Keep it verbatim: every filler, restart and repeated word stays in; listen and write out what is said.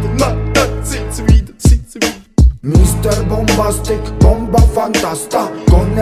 wieder, nein, nein, sind sie wieder, sind sie wieder. Mister Bombastic, Bomba Fantasta, con